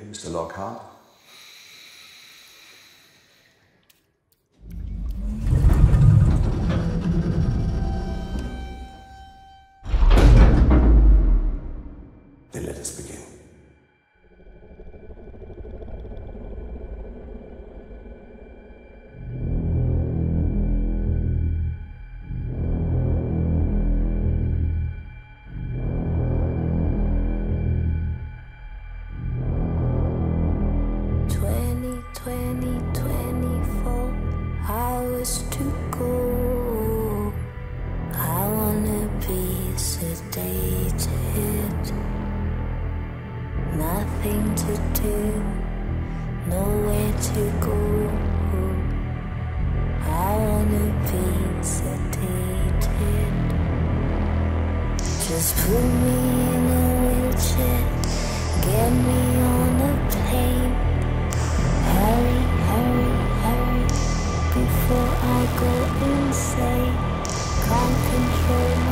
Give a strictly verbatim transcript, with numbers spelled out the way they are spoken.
Mister Lockhart. Then let us begin. twenty, twenty-four hours to go. I wanna be sedated. Nothing to do, nowhere to go. I wanna be sedated. Just put me in a wheelchair, get me on a plane. Hurry, hurry, hurry, before I go insane. Can't control